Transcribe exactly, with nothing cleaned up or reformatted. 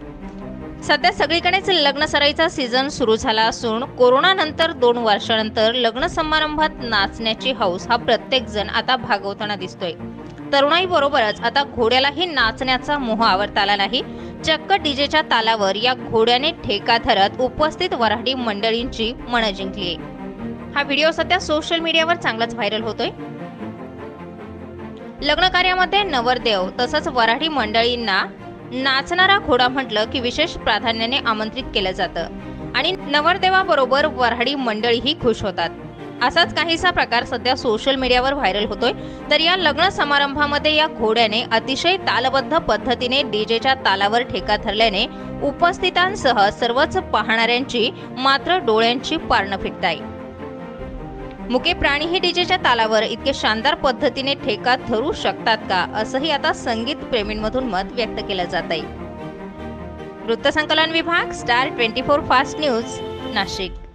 सध्या सगळीकडेच लग्न सराईचा सीझन सुरू झाला असून कोरोना नंतर दोन वर्षानंतर लग्न समारंभात नाचण्याची हौस हा प्रत्येक जण आता भागवताना दिसतोय। तरुणाई बरोबरच आता घोड्यालाही नाचण्याचा मोह आवरता आला नाही। चक्क डीजेच्या तालावर या घोड्याने ठेका धरत उपस्थित वऱ्हाडी मंडळींची मन जिंकली। हा व्हिडिओ सध्या सोशल मीडियावर चांगलाच व्हायरल होतोय। लग्न कार्यामध्ये नवरदेव तसंच वऱ्हाडी मंडळींना नाचणारा घोडा म्हटलं की विशेष प्राधान्याने आमंत्रित केलं जातं आणि नवरदेवाबरोबर वऱ्हाडी मंडळीही खुश होतात। असाच काहीसा प्रकार सध्या सोशल मीडियावर व्हायरल होतोय। तर या लग्न समारंभामध्ये या घोड्याने अतिशय तालबद्ध पद्धतीने डीजेच्या तालावर ठेका धरल्याने उपस्थितांसह सर्वच पाहणाऱ्यांची मात्र डोळ्यांची पारणं फिटताय। मुके प्राणीही डीजेच्या तालावर इतके शानदार पद्धतीने ठेका धरू शकतात का, असंही आता संगीत प्रेमींमधून मत व्यक्त केलं जात आहे। वृत्तसंकलन विभाग, star twenty four fast news, Nashik.